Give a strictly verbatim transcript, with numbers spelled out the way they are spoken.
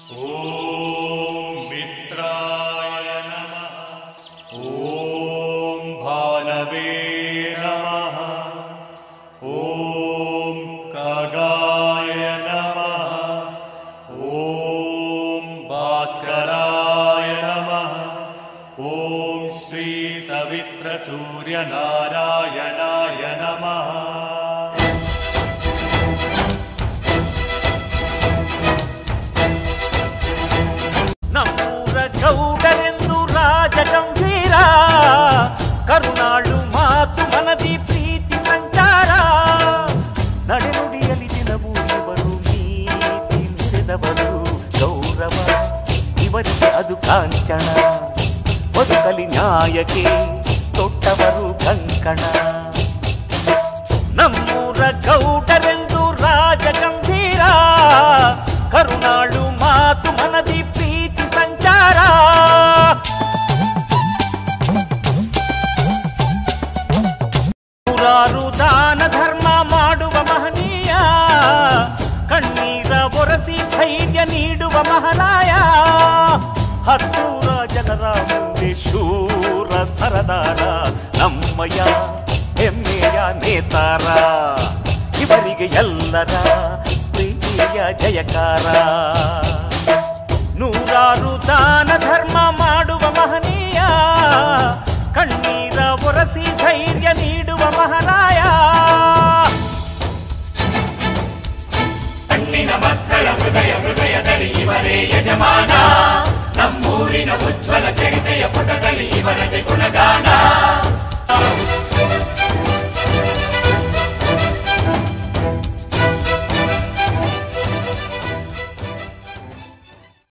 ಓಂ ಮಿತ್ರಾಯ ನಮಃ. ಓಂ ಭಾನವೇ ನಮಃ. ಓಂ ಖಗಾಯ ನಮಃ. ಓಂ ಭಾಸ್ಕರಾಯ ನಮಃ. ಓಂ ಶ್ರೀ ಸವಿತ್ರ ಸೂರ್ಯ ನಾರಾಯಣಾಯ ನಮಃ. ನಮ್ಮೂರ ಗೌಡರೆಂದು ರಾಜ ಗಂಭೀರ, ಕರುಣಾಳು ಮಾತು ಮನದಿ ಪ್ರೀತಿ ಸಂಚಾರ. ನಡೆನುಡಿಯಲಿ ದಿನವೂ ಇವರು ನೀತಿ ನುಡಿದವರು, ಗೌರವ ಇವರಿಗೆ ಅದು ಕಾಂಚನ. ಬದುಕಲಿ ನ್ಯಾಯಕ್ಕೆ ತೊಟ್ಟವರು ಕಂಕಣ. ನಮ್ಮೂರ ಗೌಡರೆಂದು ರಾಜ ಗಂಭೀರ, ಕರುಣಾಳು ಮಾತು ಮನದಿ ಪ್ರೀತಿ ಸಂಚಾರ. ನೂರಾರು ದಾನ ಧರ್ಮ ಮಾಡುವ ಮಹನೀಯ, ಕಣ್ಣೀರ ಒರೆಸಿ ಧೈರ್ಯ ನೀಡುವ ಮಹಾರಾಯ. ಹತ್ತೂರ ಜನರ ಮುಂದೆ ಶೂರ ಸರದಾರ, ನಮ್ಮಯ ಹೆಮ್ಮೆಯ ನೇತಾರ. ಇವರಿಗೆ ಎಲ್ಲರ ಪ್ರೀತಿಯ ಜಯಕಾರ. ನೂರಾರು ದಾನ ಧರ್ಮ ಮಾಡುವ ಮಹನೀಯ, ಕಣ್ಣೀರ ಒರೆಸಿ ಧೈರ್ಯ ನೀಡುವ ಮಹಾರಾಯ. ಕಣ್ಣಿನ ಮಕ್ಕಳ ಹೃದಯ ಹೃದಯದಲ್ಲಿ ಇವರೇ ಯಜಮಾನ. ನಮ್ಮೂರಿನ ಉಜ್ವಲ ಚರಿತೆಯ ಪುಟದಲ್ಲಿ ಇವರದೇ ಗುಣಗಾನ.